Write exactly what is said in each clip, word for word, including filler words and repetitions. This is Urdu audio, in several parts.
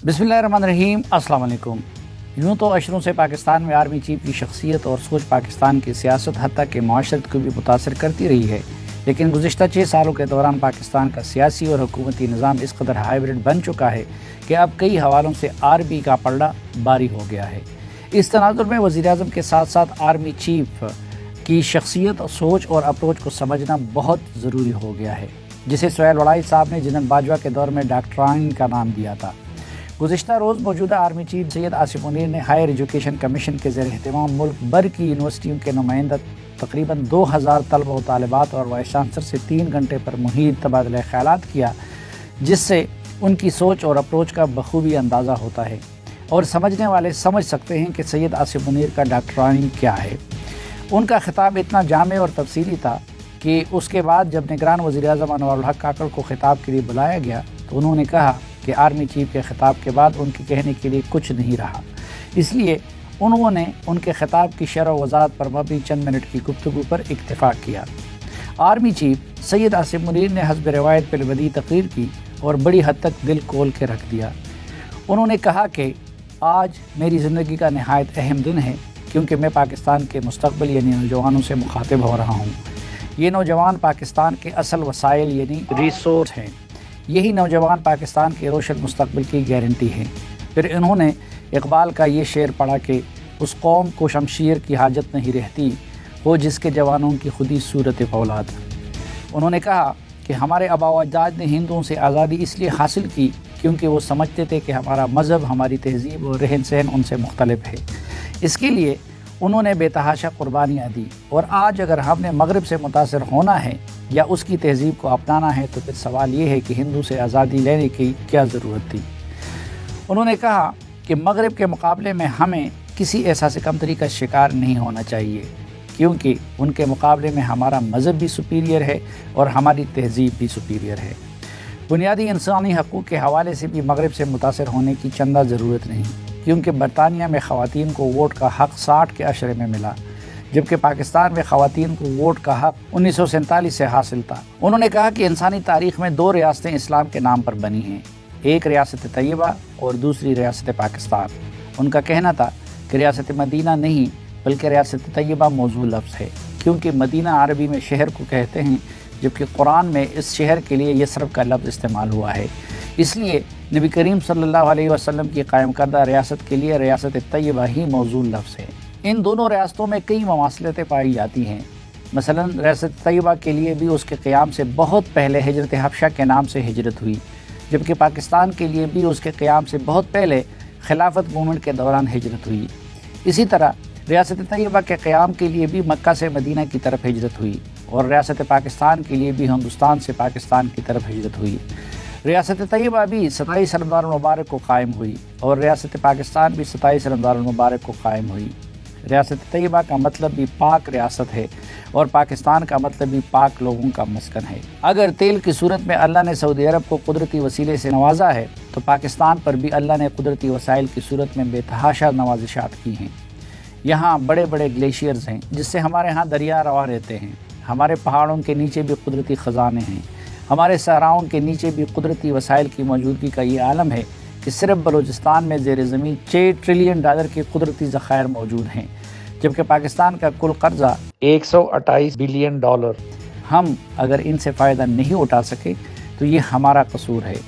बिस्मिल्लाहिर्रहमानिर्रहीम, अस्सलाम वालेकुम। यूँ तो अशरों से पाकिस्तान में आर्मी चीफ की शख्सियत और सोच पाकिस्तान की सियासत हत्ता के माशरत को भी मुतासर करती रही है, लेकिन गुज़िश्ता छः सालों के दौरान पाकिस्तान का सियासी और हुकूमती निज़ाम इस कदर हाइब्रिड बन चुका है कि अब कई हवालों से आर्मी का पलड़ा भारी हो गया है। इस तनाज़ुर में वज़ीर-ए-आज़म के साथ साथ आर्मी चीफ की शख्सियत, सोच और अप्रोच को समझना बहुत ज़रूरी हो गया है, जिसे सुहेल वड़ाई साहब ने जनरल बाजवा के दौर में डॉक्टराइन का नाम दिया था। गुज़िश्ता रोज़ मौजूदा आर्मी चीफ सैयद आसिफ मुनीर ने हायर एजुकेशन कमीशन के ज़ेर एहतमाम मुल्क भर की यूनिवर्सिटियों के नुमाइंदा तकरीबन दो हज़ार तलबा व तालिबात और वाइस चांसलर से तीन घंटे पर मुहित तबादला ख़यालात किया, जिससे उनकी सोच और अप्रोच का बखूबी अंदाज़ा होता है और समझने वाले समझ सकते हैं कि सैयद आसिफ मुनीर का डॉक्टराइन क्या है। उनका खिताब इतना जामे और तफसीली था कि उसके बाद जब निगरान वज़ीर-ए-आज़म अनवारुल हक काकड़ को खिताब के लिए बुलाया गया तो उन्होंने कहा कि आर्मी चीफ के खिताब के बाद उनके कहने के लिए कुछ नहीं रहा, इसलिए उन्होंने उनके खिताब की शरह वज़ाहत पर मबनी चंद मिनट की गुफ्तगू पर इत्तेफाक किया। आर्मी चीफ सैयद आसिफ मुनीर ने हस्ब रिवायत पर बदी तकरीर की और बड़ी हद तक दिल खोल के रख दिया। उन्होंने कहा कि आज मेरी ज़िंदगी का नहायत अहम दिन है, क्योंकि मैं पाकिस्तान के मुस्तक़बिल यानी नौजवानों से मुखातिब हो रहा हूँ। ये नौजवान पाकिस्तान के असल वसाइल यानी रिसोर्स हैं। यही नौजवान पाकिस्तान के रोशन मुस्तक़बिल की गारंटी है। फिर इन्होंने इकबाल का ये शेर पढ़ा कि उस कौम को शमशीर की हाजत नहीं रहती वो जिसके जवानों की खुदी सूरत औलाद। उन्होंने कहा कि हमारे आबा व अजदाद ने हिंदुओं से आज़ादी इसलिए हासिल की क्योंकि वो समझते थे कि हमारा मज़हब, हमारी तहज़ीब और रहन सहन उनसे मुख्तलिफ है। इसके लिए उन्होंने बेतहाशा कुर्बानियाँ दी, और आज अगर हमने मगरिब से मुतासर होना है या उसकी तहज़ीब को अपनाना है तो फिर सवाल ये है कि हिंदू से आज़ादी लेने की क्या ज़रूरत थी। उन्होंने कहा कि मगरिब के मुकाबले में हमें किसी एहसास कमतरी का शिकार नहीं होना चाहिए, क्योंकि उनके मुकाबले में हमारा मज़हब भी सुपीरियर है और हमारी तहज़ीब भी सुपीरियर है। बुनियादी इंसानी हकूक़ के हवाले से भी मगरिब से मुतासर होने की चंदा ज़रूरत नहीं, क्योंकि बरतानिया में ख़वातीन को वोट का हक़ साठ के अशरे में मिला, जबकि पाकिस्तान में ख़वातीन को वोट का हक़ उन्नीस सौ सैंतालीस से हासिल था। उन्होंने कहा कि इंसानी तारीख़ में दो रियासतें इस्लाम के नाम पर बनी हैं, एक रियासत तैयबा और दूसरी रियासत पाकिस्तान। उनका कहना था कि रियासत मदीना नहीं बल्कि रियासत तैयबा मौजूद लफ्ज़ है, क्योंकि मदीना अरबी में शहर को कहते हैं, जबकि कुरान में इस शहर के लिए यसरब का लफ्ज़ इस्तेमाल हुआ है। इसलिए नबी करीम सल्लल्लाहु अलैहि वसल्लम की कायम करदा रियासत के लिए रियासत तैयबा ही मौजूद लफ्ज़ है। इन दोनों रियासतों में कई मवासलतें पाई जाती हैं। मसलन रियासत तैयबा के लिए भी उसके क़याम से बहुत पहले हिजरत हबशा के नाम से हिजरत हुई, जबकि पाकिस्तान के लिए भी उसके क़याम से बहुत पहले खिलाफत मूवमेंट के दौरान हिजरत हुई। इसी तरह रियासत तैयबा के क़याम के लिए भी मक्का से मदीना की तरफ हिजरत हुई, और रियासत पाकिस्तान के लिए भी हिंदुस्तान से पाकिस्तान की तरफ हिजरत हुई। रियासत तैयबा भी सताईस रमज़ान मुबारक को कायम हुई और रियासत पाकिस्तान भी सताईस रमज़ान मुबारक को कायम हुई। रियासत तैयबा का मतलब भी पाक रियासत है और पाकिस्तान का मतलब भी पाक लोगों का मस्कन है। अगर तेल की सूरत में अल्लाह ने सऊदी अरब को कुदरती वसीले से नवाजा है, तो पाकिस्तान पर भी अल्लाह ने कुदरती वसाइल की सूरत में बेतहाशा नवाजिशात की हैं। यहाँ बड़े बड़े ग्लेशियर्स हैं, जिससे हमारे यहाँ दरिया रवा रहते हैं। हमारे पहाड़ों के नीचे भी कुदरती ख़जाने हैं। हमारे सहराओं के नीचे भी कुदरती वसाइल की मौजूदगी का ये आलम है कि सिर्फ बलूचिस्तान में ज़ेर ज़मीन छः ट्रिलियन डॉलर के कुदरती ज़खायर मौजूद हैं, जबकि पाकिस्तान का कुल कर्जा एक सौ अट्ठाईस बिलियन डॉलर। हम अगर इनसे फ़ायदा नहीं उठा सके तो ये हमारा कसूर है।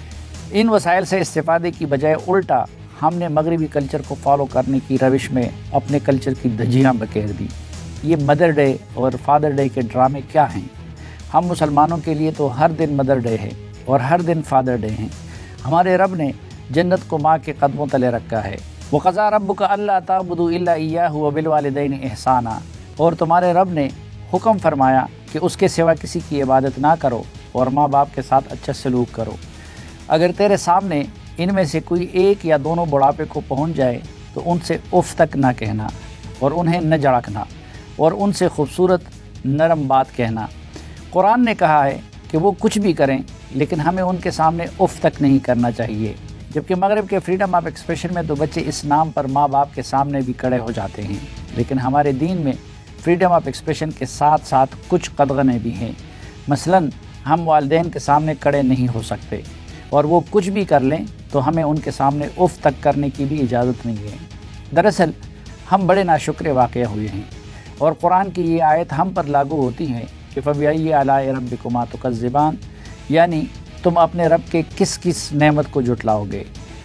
इन वसाइल से इस्तेफ़ादे की बजाय उल्टा हमने मगरबी कल्चर को फॉलो करने की रविश में अपने कल्चर की धज्जियाँ बखेर दी। ये मदर डे और फादर डे के ड्रामे क्या हैं? हम मुसलमानों के लिए तो हर दिन मदर डे है और हर दिन फादर डे हैं। हमारे रब ने जन्नत को माँ के कदमों तले रखा है। वक़ज़ा रब्बुका अल्ला ताबुदू इल्ला इय्याहु व बिल वालिदैनि इहसाना, और तुम्हारे रब ने हुक्म फरमाया कि उसके सिवा किसी की इबादत ना करो और माँ बाप के साथ अच्छा सलूक करो। अगर तेरे सामने इनमें से कोई एक या दोनों बुढ़ापे को पहुँच जाए तो उनसे उफ़ तक ना कहना और उन्हें न झड़कना और उनसे खूबसूरत नरम बात कहना। कुरान ने कहा है कि वो कुछ भी करें, लेकिन हमें उनके सामने उफ़ तक नहीं करना चाहिए, जबकि मगरिब के फ्रीडम ऑफ एक्सप्रेशन में तो बच्चे इस नाम पर माँ बाप के सामने भी खड़े हो जाते हैं। लेकिन हमारे दीन में फ्रीडम ऑफ एक्सप्रेशन के साथ साथ कुछ कदगने भी हैं। मसलन हम वालिदैन के सामने खड़े नहीं हो सकते, اور وہ کچھ بھی کر لیں تو ہمیں ان کے سامنے اف تک کرنے کی بھی اجازت نہیں ہے۔ دراصل ہم بڑے ناشکر واقع ہوئے ہیں، اور قرآن کی یہ آیت ہم پر لاگو ہوتی ہے کہ فَبِأَيِّ آلَاءِ رَبِّكُمَا تُكَذِّبَانِ، یعنی تم اپنے رب کے کس کس نعمت کو جھٹلاؤ گے۔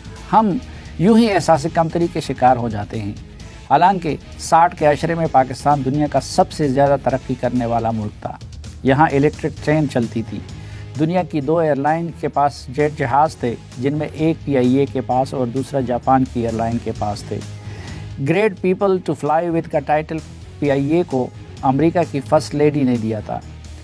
ہم یوں ہی احساس کمتری کے شکار ہو جاتے ہیں، حالانکہ ساٹھ کے عشرے میں پاکستان دنیا کا سب سے زیادہ ترقی کرنے والا ملک تھا۔ یہاں الیکٹرک ٹرین چلتی تھی، دنیا کی دو ایئر لائن کے پاس جیٹ جہاز تھے، جن میں ایک پی آئی اے کے پاس اور دوسرا جاپان کی ایئر لائن کے پاس تھے۔ Great people to fly with کا ٹائٹل پی آئی اے کو امریکہ کی فرسٹ لیڈی نے دیا تھا۔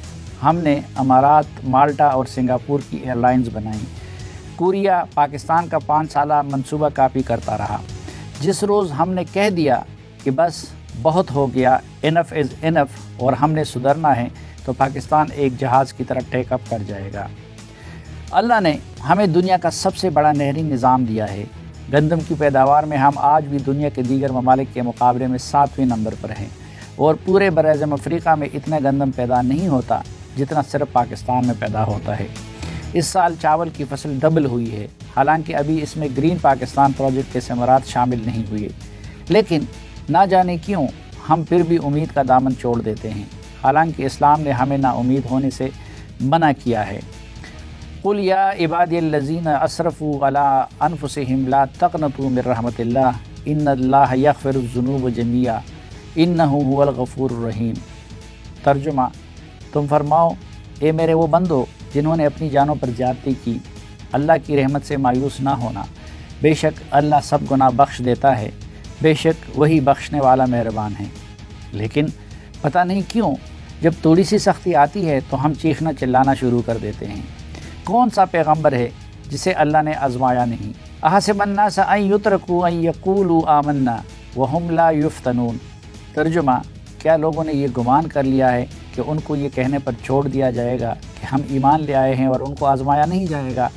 ہم نے امارات، مالٹا اور سنگاپور کی ایئر لائنز بنائیں۔ کوریا پاکستان کا پانچ سالہ منصوبہ کاپی کرتا رہا۔ جس روز ہم نے کہہ دیا کہ بس بہت ہو گیا، انف از انف، اور ہم نے سدھرنا ہے، تو پاکستان ایک جہاز کی طرح ٹیک اپ کر جائے گا۔ اللہ نے ہمیں دنیا کا سب سے بڑا نہری نظام دیا ہے۔ گندم کی پیداوار میں ہم آج بھی دنیا کے دیگر ممالک کے مقابلے میں ساتویں نمبر پر ہیں، اور پورے براعظم افریقہ میں اتنا گندم پیدا نہیں ہوتا جتنا صرف پاکستان میں پیدا ہوتا ہے۔ اس سال چاول کی فصل ڈبل ہوئی ہے، حالانکہ ابھی اس میں گرین پاکستان پروجیکٹ کے ثمرات شامل نہیں ہوئے، لیکن نہ جانے کیوں ہم پھر بھی امید کا دامن چھوڑ دیتے ہیں، حالانکہ اسلام نے ہمیں نا امید ہونے سے منع کیا ہے۔ قُلْ يَا عِبَادِيَ الَّذِينَ أَسْرَفُوا عَلَىٰ أَنفُسِهِمْ لَا تَقْنَطُوا مِن رَحْمَةِ اللَّهِ إِنَّ اللَّهَ يَغْفِرُ الذُّنُوبَ جَمِيعًا إِنَّهُ هُوَ الْغَفُورُ الرَّحِيمُ۔ ترجمہ، تم فرماؤ، اے میرے وہ بندو جنہوں نے اپنی جانوں پر زیادتی کی، اللہ کی رحمت سے مایوس نہ ہونا، بے شک اللہ سب گناہ بخش دیتا ہے، بے شک وہی بخشنے والا مہربان ہے۔ لیکن پتہ نہیں کیوں جب تھوڑی سی سختی آتی ہے تو ہم چیخنا چلانا شروع کر دیتے ہیں۔ کون سا پیغمبر ہے جسے اللہ نے آزمایا نہیں؟ احسب الناس ان یترکوا ان یقولوا آمنا وہم لا یفتنون۔ ترجمہ، کیا لوگوں نے یہ گمان کر لیا ہے کہ ان کو یہ کہنے پر چھوڑ دیا جائے گا کہ ہم ایمان لے آئے ہیں اور ان کو آزمایا نہیں جائے گا؟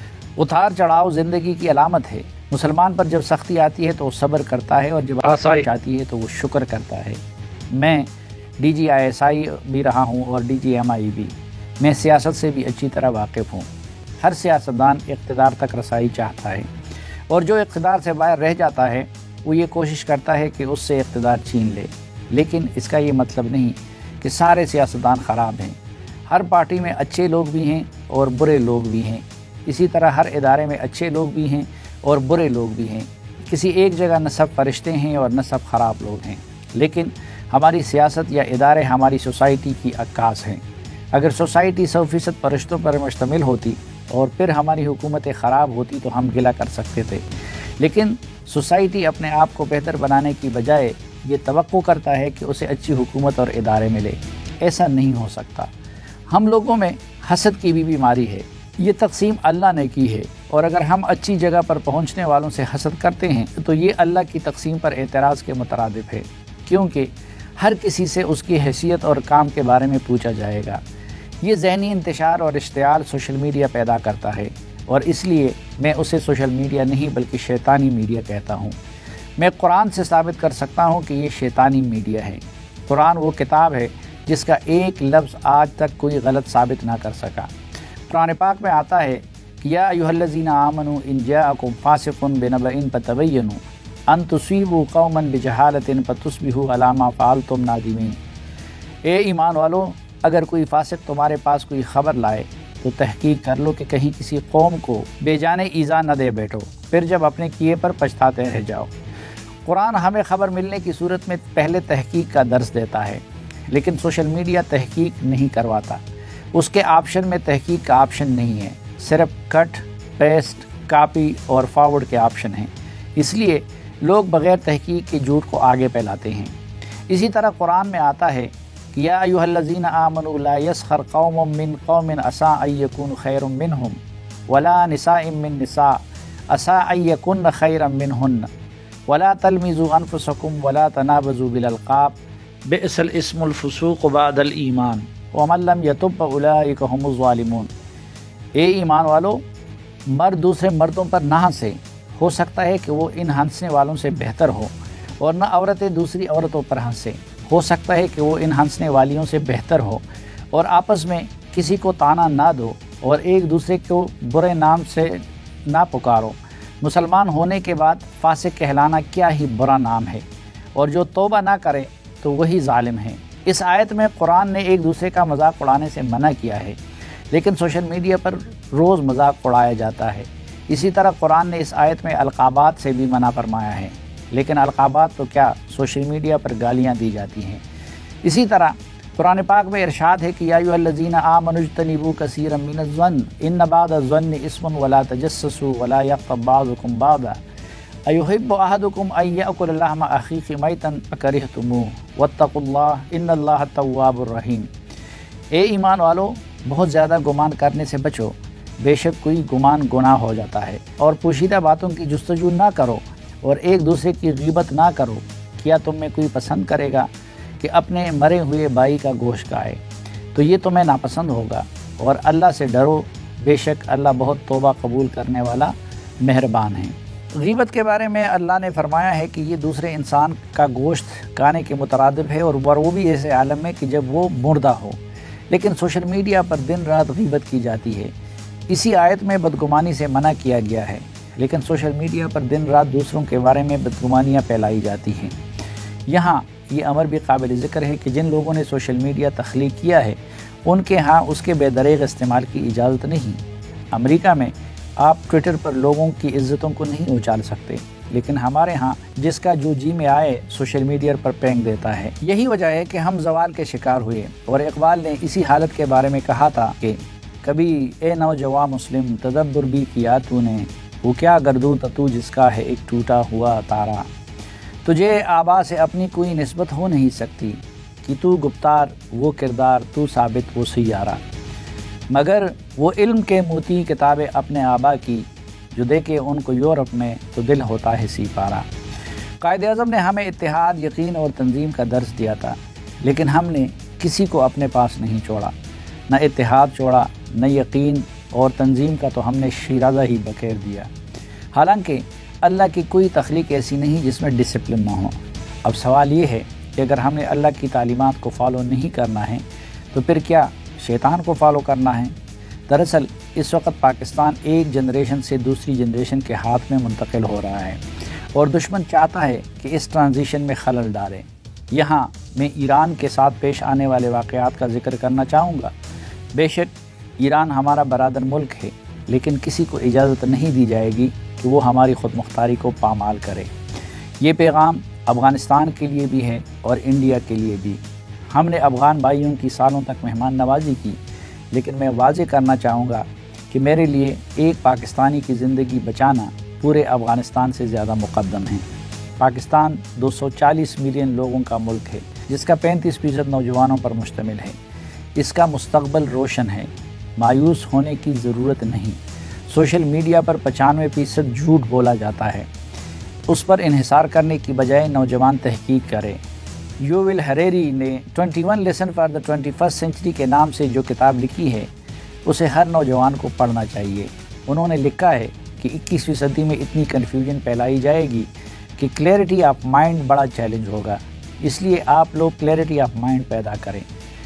اتار چڑھاؤ زندگی کی علامت ہے۔ مسلمان پر جب سختی آتی ہے تو وہ صبر کرتا ہے، اور جب آسائش آتی ہے تو وہ شکر کرتا ہے۔ میں D G I S I بھی رہا ہوں اور ڈی جی ایم آئی بھی۔ میں سیاست سے بھی اچھی طرح واقف ہوں۔ ہر سیاستدان اقتدار تک رسائی چاہتا ہے، اور جو اقتدار سے باہر رہ جاتا ہے وہ یہ کوشش کرتا ہے کہ اس سے اقتدار چھین لے، لیکن اس کا یہ مطلب نہیں کہ سارے سیاستدان خراب ہیں۔ ہر پارٹی میں اچھے لوگ بھی ہیں اور برے لوگ بھی ہیں، اسی طرح ہر ادارے میں اچھے لوگ بھی ہیں اور برے لوگ بھی ہیں۔ کسی ایک جگہ نہ سب فرشتے ہیں اور نہ سب خراب لوگ ہیں، لیکن ہماری سیاست یا ادارے ہماری سوسائٹی کی عکاس ہیں۔ اگر سوسائٹی سو فیصد فرشتوں پر مشتمل ہوتی اور پھر ہماری حکومتیں خراب ہوتی تو ہم گلہ کر سکتے تھے، لیکن سوسائٹی اپنے آپ کو بہتر بنانے کی بجائے یہ توقع کرتا ہے کہ اسے اچھی حکومت اور ادارے ملے۔ ایسا نہیں ہو سکتا۔ ہم لوگوں میں حسد کی بھی بیماری ہے، یہ تقسیم اللہ نے کی ہے، اور اگر ہم اچھی جگہ پر پہنچنے والوں سے حسد کرتے ہیں تو یہ اللہ کی تقسیم پر اعتراض کے مترادف ہے، کیونکہ ہر کسی سے اس کی حیثیت اور کام کے بارے میں پوچھا جائے گا۔ یہ ذہنی انتشار اور اشتعال سوشل میڈیا پیدا کرتا ہے، اور اس لیے میں اسے سوشل میڈیا نہیں بلکہ شیطانی میڈیا کہتا ہوں۔ میں قرآن سے ثابت کر سکتا ہوں کہ یہ شیطانی میڈیا ہے۔ قرآن وہ کتاب ہے جس کا ایک لفظ آج تک کوئی غلط ثابت نہ کر سکا۔ قرآن پاک میں آتا ہے کہ یا ایھا الذین آمنوا ان جاءکم فاسق بنبأ فتبینوا ان تصیبوا قوما بجہالۃ فتصبحوا علی ما فعلتم نادمین۔ اے ایمان والو، اگر کوئی فاسق تمہارے پاس کوئی خبر لائے تو تحقیق کر لو کہ کہیں کسی قوم کو بے جانے ایذا نہ دے بیٹھو، پھر جب اپنے کیے پر پچھتاتے رہ جاؤ۔ قرآن ہمیں خبر ملنے کی صورت میں پہلے تحقیق کا درس دیتا ہے، لیکن سوشل میڈیا تحقیق نہیں کرواتا۔ اس کے آپشن میں تحقیق کا آپشن نہیں ہے، صرف کٹ، پیسٹ، کاپی اور فارورڈ کے آپشن ہیں۔ اس لیے لوگ بغیر تحقیق کے جھوٹ کو آگے پھیلاتے ہیں۔ اسی طرح قرآن میں آتا ہے کہ یا ایھا الذین آمنوا لا یسخر قوم من قوم عسیٰ ان یکونوا خیرا منہم ولا نساء من نساء عسیٰ ان یکن خیرا منہن ولا تلمزوا انفسکم ولا تنابزوا بالالقاب بئس الاسم الفسوق بعد الایمان ومن لم یتب فاولئک هم الظالمون۔ اے ایمان والو، مرد دوسرے مردوں پر نہ ہنسے، ہو سکتا ہے کہ وہ ان ہنسنے والوں سے بہتر ہو، اور نہ عورتیں دوسری عورتوں پر ہنسیں، ہو سکتا ہے کہ وہ ان ہنسنے والیوں سے بہتر ہو، اور آپس میں کسی کو تانا نہ دو، और एक दूसरे को बुरे नाम से ना पुकारो। मुसलमान होने के बाद फासिक कहलाना क्या ही बुरा नाम है, और जो तौबा ना करे तो वही जालिम है। इस आयत में कुरान ने एक दूसरे का मजाक उड़ाने से मना किया है, लेकिन सोशल मीडिया पर रोज़ मजाक उड़ाया जाता है। इसी तरह कुरान ने इस आयत में अलकाबात से भी मना फरमाया है, लेकिन अलकाबात तो क्या, सोशल मीडिया पर गालियाँ दी जाती हैं। इसी तरह कुरान पाक में इरशाद है कि या अय्युहल्लज़ीना आमनुज्तनिबू कसीरम मिनज़्ज़न्न इन्न बादज़्ज़न्नि इस्मुन वला तजस्ससू वला यग़्तब बाज़ुकुम बाज़ा अयुहिब्बु अहदुकुम अन यअकुल लहम अख़ीहि मैतन फकरिहतुमूहु वत्तक़ुल्लाह इन्नल्लाह तव्वाबुर रहीम। ए ईमान वालो, बहुत ज़्यादा गुमान करने से बचो, बेशक कोई गुमान गुनाह हो जाता है। और पोशीदा बातों की जुस्तजू ना करो और एक दूसरे की ग़ीबत ना करो। क्या तुम में कोई पसंद करेगा कि अपने मरे हुए भाई का गोश्त खाए? तो ये तुम्हें नापसंद होगा। और अल्लाह से डरो, बेशक अल्लाह बहुत तौबा कबूल करने वाला मेहरबान है। ग़ीबत के बारे में अल्लाह ने फरमाया है कि ये दूसरे इंसान का गोश्त खाने के मुतरादिफ है, और वो भी ऐसे आलम में कि जब वो मुर्दा हो। लेकिन सोशल मीडिया पर दिन रात ग़ीबत की जाती है। इसी आयत में बदगुमानी से मना किया गया है, लेकिन सोशल मीडिया पर दिन रात दूसरों के बारे में बदगुमानियाँ फैलाई जाती हैं। यहाँ ये अमर भी काबिल ज़िक्र है कि जिन लोगों ने सोशल मीडिया तख्लीक किया है, उनके यहाँ उसके बेदरेग इस्तेमाल की इजाज़त नहीं। अमेरिका में आप ट्विटर पर लोगों की इज़्ज़तों को नहीं उछाल सकते, लेकिन हमारे यहाँ जिसका जो जी में आए सोशल मीडिया पर फेंक देता है। यही वजह है कि हम ज़वाल के शिकार हुए। और इकबाल ने इसी हालत के बारे में कहा था कि कभी ए नौजवान मुस्लिम तदब्बुर भी किया तूने, वो क्या गर्दू तू जिसका है एक टूटा हुआ तारा। तुझे आबा से अपनी कोई निस्बत हो नहीं सकती कि तू गुप्तार वो किरदार, तू साबित वो सियारा। मगर वो इल्म के मोती किताबें अपने आबा की, जो देखे उनको यूरोप में तो दिल होता है सीपारा। कायद-ए-आज़म ने हमें इत्तेहाद, यकीन और तंजीम का दर्स दिया था, लेकिन हमने किसी को अपने पास नहीं छोड़ा। न इत्तेहाद छोड़ा, न यकीन और तंजीम का तो हमने शिराज़ा ही बखेर दिया। हालांकि अल्लाह की कोई तख्लीक ऐसी नहीं जिसमें डिसिप्लिन ना हो। अब सवाल ये है कि अगर हमने अल्लाह की तालीमात को फॉलो नहीं करना है तो फिर क्या शैतान को फॉलो करना है? दरअसल इस वक्त पाकिस्तान एक जनरेशन से दूसरी जनरेशन के हाथ में मुंतकिल हो रहा है, और दुश्मन चाहता है कि इस ट्रांजिशन में खलल डाले। यहाँ मैं ईरान के साथ पेश आने वाले वाक़यात का जिक्र करना चाहूँगा। बेशक ईरान हमारा बरादर मुल्क है, लेकिन किसी को इजाज़त नहीं दी जाएगी कि वो हमारी ख़ुद मुख्तारी को पामाल करे। ये पैगाम अफ़गानिस्तान के लिए भी है और इंडिया के लिए भी। हमने अफ़गान भाइयों की सालों तक मेहमान नवाजी की, लेकिन मैं वाज़ेह करना चाहूँगा कि मेरे लिए एक पाकिस्तानी की ज़िंदगी बचाना पूरे अफ़गानिस्तान से ज़्यादा मुक़द्दम है। पाकिस्तान दो सौ चालीस मिलियन लोगों का मुल्क है, जिसका पैंतीस फ़ीसद नौजवानों पर मुश्तमिल है। इसका मुस्तक़बिल रोशन है, मायूस होने की ज़रूरत नहीं। सोशल मीडिया पर पचानवे फ़ीसद झूठ बोला जाता है, उस पर इन्हिसार करने की बजाय नौजवान तहकीक करें। यूविल हरेरी ने इक्कीस lesson for the twenty first century के नाम से जो किताब लिखी है, उसे हर नौजवान को पढ़ना चाहिए। उन्होंने लिखा है कि इक्कीसवीं सदी में इतनी कन्फ्यूजन फैलाई जाएगी कि क्लैरिटी ऑफ माइंड बड़ा चैलेंज होगा। इसलिए आप लोग क्लैरिटी ऑफ माइंड पैदा करें।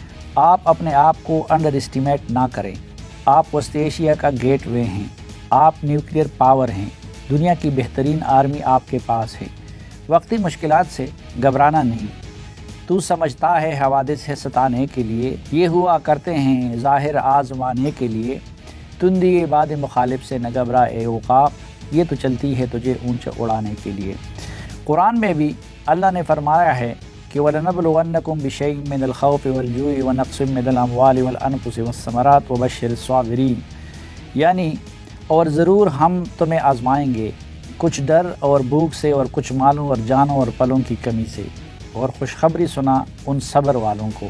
आप अपने आप को अंडर एस्टिमेट ना करें। आप वस्त एशिया का गेट वे हैं, आप न्यूक्लियर पावर हैं, दुनिया की बेहतरीन आर्मी आपके पास है। वक्ती मुश्किलात से घबराना नहीं। तू समझता है हवादिस है सताने के लिए, ये हुआ करते हैं ज़ाहिर आज़माने के लिए। तुंदी बाद मुखालिफ से न घबरा ए उक़ाब, ये तो चलती है तुझे ऊंचा उड़ाने के लिए। कुरान में भी अल्लाह ने फरमाया है कि वलनबलुवन्नकुम बिशैइन मिनल खौफ़ि वल जूइ व नक़्सिम मिनल अमवालि वल अनफुसि वस्समरात व बश्शिरिस साबिरीन, यानी और ज़रूर हम तुम्हें आज़माएंगे कुछ डर और भूख से, और कुछ मालों और जानों और पलों की कमी से, और खुशखबरी सुना उन सब्र वालों को।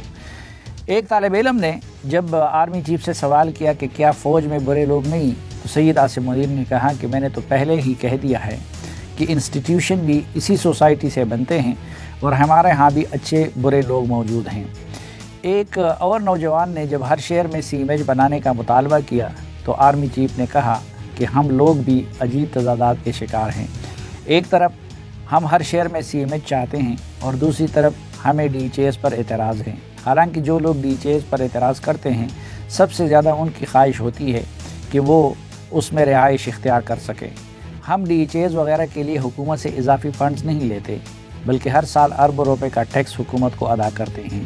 एक तालिब इल्म ने जब आर्मी चीफ से सवाल किया कि क्या फ़ौज में बुरे लोग नहीं, तो सैयद आसिम मुनीर ने कहा कि मैंने तो पहले ही कह दिया है कि इंस्टीट्यूशन भी इसी सोसाइटी से बनते हैं, और हमारे यहाँ भी अच्छे बुरे लोग मौजूद हैं। एक और नौजवान ने जब हर शहर में सी इमेज बनाने का मुतालबा किया, तो आर्मी चीफ ने कहा कि हम लोग भी अजीब तज़ादात के शिकार हैं। एक तरफ हम हर शहर में सी इमेज चाहते हैं, और दूसरी तरफ हमें डी एच एस पर एतराज़ है। हालांकि जो लोग डी एच एस पर एतराज़ करते हैं سب سے زیادہ ان کی خواہش ہوتی ہے کہ وہ اس میں رہائش اختیار کر سکے۔ ہم ڈی ایچ ایز وغیرہ کے لیے حکومت سے اضافی فنڈز نہیں لیتے، بلکہ ہر سال اربوں روپے کا ٹیکس حکومت کو ادا کرتے ہیں۔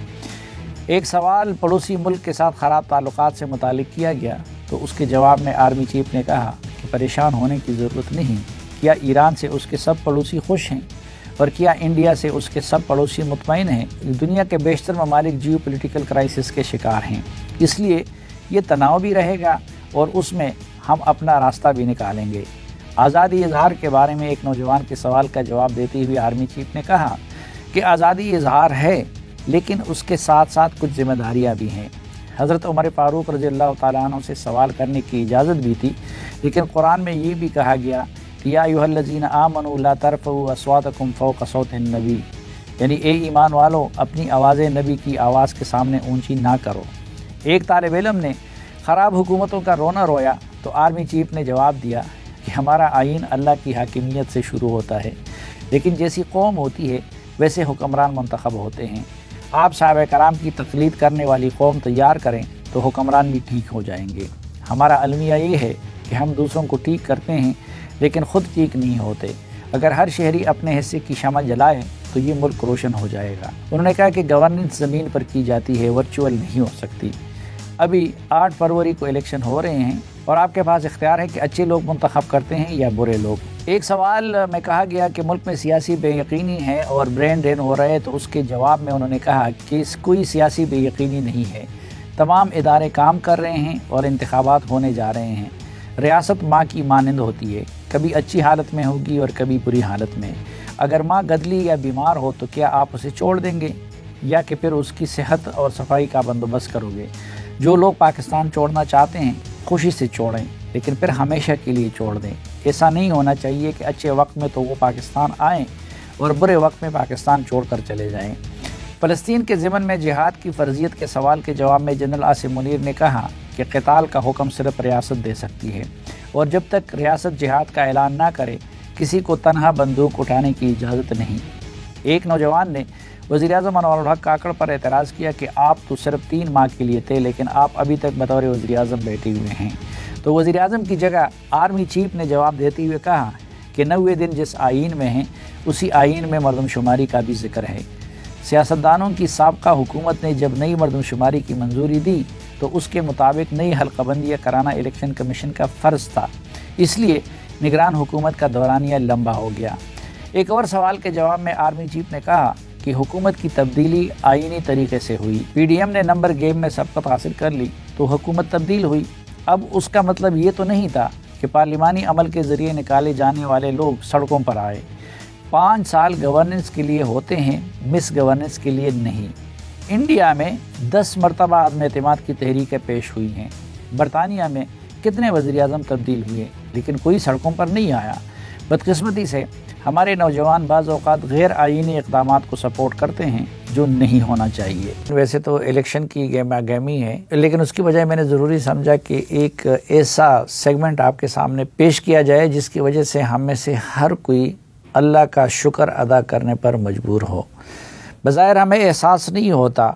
ایک سوال پڑوسی ملک کے ساتھ خراب تعلقات سے متعلق کیا گیا تو اس کے جواب میں آرمی چیف نے کہا کہ پریشان ہونے کی ضرورت نہیں، کیا ایران سے اس کے سب پڑوسی خوش ہیں اور کیا انڈیا سے اس کے سب پڑوسی مطمئن ہیں؟ دنیا کے بیشتر ممالک جیو پولیٹیکل کرائسس کے شکار ہیں، اس لیے یہ تناؤ بھی رہے گا اور اس میں ہم اپنا راستہ بھی نکالیں گے۔ آزادی اظہار کے بارے میں ایک نوجوان کے سوال کا جواب دیتے ہوئے آرمی چیف نے کہا کہ آزادی اظہار ہے، لیکن اس کے ساتھ ساتھ کچھ ذمہ داریاں بھی ہیں۔ حضرت عمر فاروق رضی اللہ تعالیٰ عنہ سے سوال کرنے کی اجازت بھی تھی، لیکن قرآن میں یہ بھی کہا گیا کہ یا ایھا الذین آمنوا لا ترفعوا اصواتکم فوق صوت النبی، یعنی اے ایمان والو اپنی آوازیں نبی کی آواز کے سامنے اونچی نہ کرو۔ ایک طالب علم نے خراب حکومتوں کا رونا رویا تو آرمی چیف نے جواب دیا کہ ہمارا آئین اللہ کی حاکمیت سے شروع ہوتا ہے، لیکن جیسی قوم ہوتی ہے ویسے حکمران منتخب ہوتے ہیں۔ آپ صحابہ کرام کی تقلید کرنے والی قوم تیار کریں تو حکمران بھی ٹھیک ہو جائیں گے۔ ہمارا المیہ یہ ہے کہ ہم دوسروں کو ٹھیک کرتے ہیں لیکن خود ٹھیک نہیں ہوتے۔ اگر ہر شہری اپنے حصے کی شمع جلائے تو یہ ملک روشن ہو جائے گا۔ انہوں نے کہا کہ گورننس زمین پر کی جاتی ہے، ورچوئل نہیں ہو سکتی۔ ابھی آٹھ فروری کو الیکشن ہو رہے ہیں اور آپ کے پاس اختیار ہے کہ اچھے لوگ منتخب کرتے ہیں یا برے لوگ۔ ایک سوال میں کہا گیا کہ ملک میں سیاسی بے یقینی ہے اور برین ڈرین ہو رہے، تو اس کے جواب میں انہوں نے کہا کہ کوئی سیاسی بے یقینی نہیں ہے، تمام ادارے کام کر رہے ہیں اور انتخابات ہونے جا رہے ہیں۔ ریاست ماں کی مانند ہوتی ہے، کبھی اچھی حالت میں ہوگی اور کبھی بری حالت میں۔ اگر ماں گدلی یا بیمار ہو تو کیا آپ اسے چھوڑ دیں گے یا کہ پھر اس کی صحت اور صفائی کا بندوبست کرو گے؟ جو لوگ پاکستان چھوڑنا چاہتے ہیں خوشی سے چھوڑیں، لیکن پھر ہمیشہ کے لیے چھوڑ دیں۔ ایسا نہیں ہونا چاہیے کہ اچھے وقت میں تو وہ پاکستان آئیں اور برے وقت میں پاکستان چھوڑ کر چلے جائیں۔ فلسطین کے ضمن میں جہاد کی فرضیت کے سوال کے جواب میں جنرل عاصم منیر نے کہا کہ قتال کا حکم صرف ریاست دے سکتی ہے، اور جب تک ریاست جہاد کا اعلان نہ کرے کسی کو تنہا بندوق اٹھانے کی اجازت نہیں۔ ایک نوجوان نے وزیراعظم انور الحق کاکڑ پر اعتراض کیا کہ آپ تو صرف تین ماہ کے لیے تھے لیکن آپ ابھی تک بطور وزیراعظم بیٹھے ہوئے ہیں۔ تو وزیراعظم کی جگہ آرمی چیف نے جواب دیتے ہوئے کہا کہ نوے دن جس آئین میں ہیں اسی آئین میں مردم شماری کا بھی ذکر ہے۔ سیاستدانوں کی سابقہ حکومت نے جب نئی مردم شماری کی منظوری دی تو اس کے مطابق نئی حلقہ بندیاں کرانا الیکشن کمیشن کا فرض تھا، اس لیے نگران حکومت کا دورانیہ لمبا ہو گیا۔ ایک اور سوال کے جواب میں آرمی چیف نے کہا کہ حکومت کی تبدیلی آئینی طریقے سے ہوئی، پی ڈی ایم نے نمبر گیم میں سبقت حاصل کر لی تو حکومت تبدیل ہوئی۔ اب اس کا مطلب یہ تو نہیں تھا کہ پارلیمانی عمل کے ذریعے نکالے جانے والے لوگ سڑکوں پر آئے۔ پانچ سال گورننس کے لیے ہوتے ہیں، مس گورننس کے لیے نہیں۔ انڈیا میں دس مرتبہ عدم اعتماد کی تحریکیں پیش ہوئی ہیں، برطانیہ میں کتنے وزیر اعظم تبدیل ہوئے لیکن کوئی سڑکوں پر نہیں آیا۔ بدقسمتی سے ہمارے نوجوان بعض اوقات غیر آئینی اقدامات کو سپورٹ کرتے ہیں جو نہیں ہونا چاہیے۔ ویسے تو الیکشن کی گہما گہمی ہے، لیکن اس کی بجائے میں نے ضروری سمجھا کہ ایک ایسا سیگمنٹ آپ کے سامنے پیش کیا جائے جس کی وجہ سے ہم میں سے ہر کوئی اللہ کا شکر ادا کرنے پر مجبور ہو۔ بظاہر ہمیں احساس نہیں ہوتا،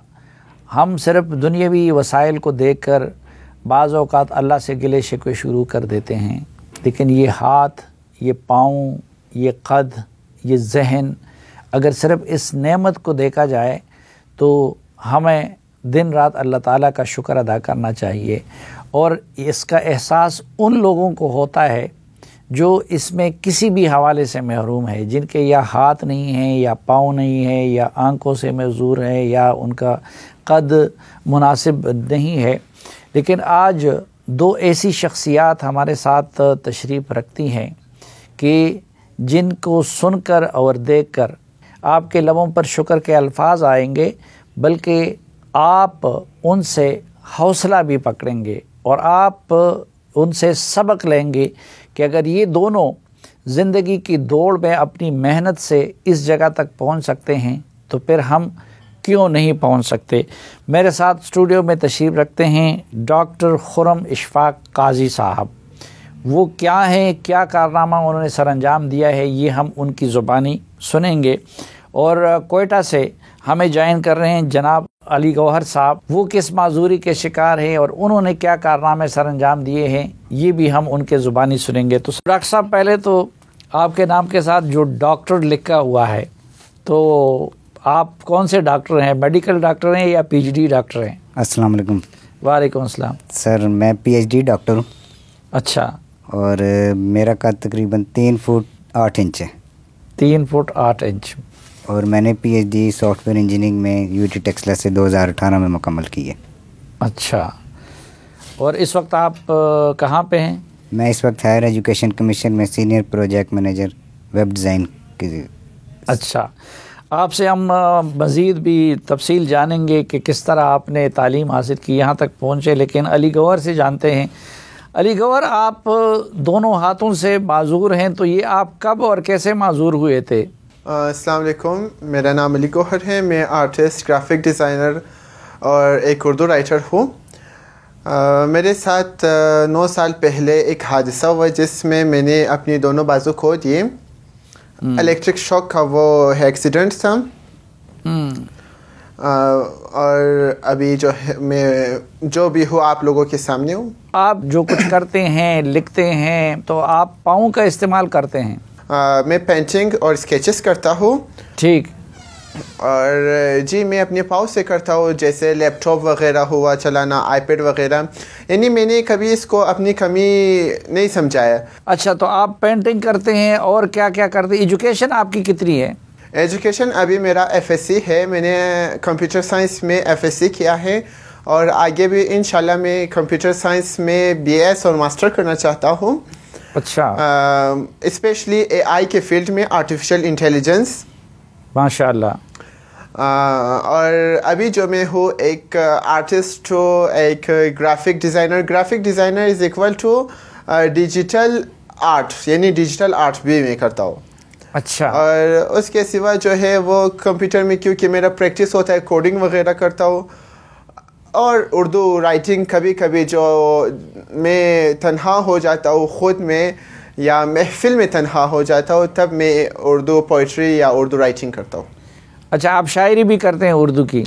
ہم صرف دنیاوی وسائل کو دیکھ کر بعض اوقات اللہ سے گلے شکوے شروع کر دیتے ہیں، لیکن یہ ہاتھ، یہ پاؤں، یہ قد، یہ ذہن، اگر صرف اس نعمت کو دیکھا جائے تو ہمیں دن رات اللہ تعالیٰ کا شکر ادا کرنا چاہیے۔ اور اس کا احساس ان لوگوں کو ہوتا ہے جو اس میں کسی بھی حوالے سے محروم ہے، جن کے یا ہاتھ نہیں ہیں یا پاؤں نہیں ہے یا آنکھوں سے معذور ہے یا ان کا قد مناسب نہیں ہے۔ لیکن آج دو ایسی شخصیات ہمارے ساتھ تشریف رکھتی ہیں کہ جن کو سن کر اور دیکھ کر آپ کے لبوں پر شکر کے الفاظ آئیں گے، بلکہ آپ ان سے حوصلہ بھی پکڑیں گے اور آپ ان سے سبق لیں گے کہ اگر یہ دونوں زندگی کی دوڑ میں اپنی محنت سے اس جگہ تک پہنچ سکتے ہیں تو پھر ہم کیوں نہیں پہنچ سکتے۔ میرے ساتھ اسٹوڈیو میں تشریف رکھتے ہیں ڈاکٹر خرم اشفاق قاضی صاحب۔ وہ کیا ہیں، کیا کارنامہ انہوں نے سر انجام دیا ہے، یہ ہم ان کی زبانی سنیں گے۔ اور کوئٹہ سے ہمیں جوائن کر رہے ہیں جناب علی گوہر صاحب وہ کس معذوری کے شکار ہیں اور انہوں نے کیا کارنامے سر انجام دیے ہیں، یہ بھی ہم ان کے زبانی سنیں گے۔ تو ڈاکٹر صاحب پہلے تو آپ کے نام کے ساتھ جو ڈاکٹر لکھا ہوا ہے، تو آپ کون سے ڈاکٹر ہیں؟ میڈیکل ڈاکٹر ہیں یا پی ایچ ڈی ڈاکٹر ہیں؟ السلام علیکم۔ وعلیکم السلام۔ سر میں پی ایچ ڈی ڈاکٹر ہوں۔ اچھا۔ اور میرا قد تقریباً تین فٹ آٹھ انچ ہے۔ تین فٹ آٹھ انچ۔ اور میں نے P H D software engineering میں یو ٹی ٹیکسلا سے دو ہزار اٹھارہ میں مکمل کی ہے۔ اچھا، اور اس وقت آپ کہاں پہ ہیں؟ میں اس وقت ہائر ایجوکیشن کمیشن میں senior project manager web design کی۔ اچھا، آپ سے ہم مزید بھی تفصیل جانیں گے کہ کس طرح آپ نے تعلیم حاصل کی، یہاں تک پہنچے، لیکن علی گوہر سے جانتے ہیں۔ علی گوہر، آپ دونوں ہاتھوں سے معذور ہیں، تو یہ آپ کب اور کیسے معذور ہوئے تھے؟ السلام علیکم، میرا نام علی گوہر ہے، میں آرٹسٹ، گرافک ڈیزائنر اور ایک اردو رائٹر ہوں۔ میرے ساتھ نو سال پہلے ایک حادثہ ہوا جس میں میں نے اپنی دونوں بازو کھو دیے۔ الیکٹرک شاک کا وہ ایکسیڈنٹ تھا، اور ابھی جو ہے میں جو بھی ہوں آپ لوگوں کے سامنے ہوں۔ آپ جو کچھ کرتے ہیں، لکھتے ہیں، تو آپ پاؤں کا استعمال کرتے ہیں؟ میں پینٹنگ اور اسکیچز کرتا ہوں۔ ٹھیک۔ اور جی میں اپنے پاؤں سے کرتا ہوں، جیسے لیپ ٹاپ وغیرہ ہوا چلانا، آئی پیڈ وغیرہ، یعنی میں نے کبھی اس کو اپنی کمی نہیں سمجھایا۔ اچھا، تو آپ پینٹنگ کرتے ہیں اور کیا کیا کرتے ہیں؟ ایجوکیشن آپ کی کتنی ہے؟ ایجوکیشن ابھی میرا ایف ایس سی ہے، میں نے کمپیوٹر سائنس میں ایف ایس سی کیا ہے، اور آگے بھی انشاءاللہ میں کمپیوٹر سائنس میں بی ایس اور ماسٹر کرنا چاہتا ہوں۔ اچھا، اسپیشلی اے آئی کے فیلڈ میں، آرٹیفیشیل انٹیلیجنس۔ ماشاء اللہ۔ اور ابھی جو میں ہوں ایک آرٹسٹ ہوں، ایک graphic designer. Graphic designer is equal to digital art, یعنی ڈیجیٹل آرٹ بھی میں کرتا ہوں۔ اچھا۔ اور اس کے سوا جو ہے وہ کمپیوٹر میں کیونکہ میرا پریکٹس ہوتا ہے، کوڈنگ وغیرہ کرتا ہوں، اور اردو رائٹنگ کبھی کبھی جو میں تنہا ہو جاتا ہوں خود میں یا محفل میں تنہا ہو جاتا ہوں، تب میں اردو پوئٹری یا اردو رائٹنگ کرتا ہوں۔ اچھا، آپ شاعری بھی کرتے ہیں اردو کی؟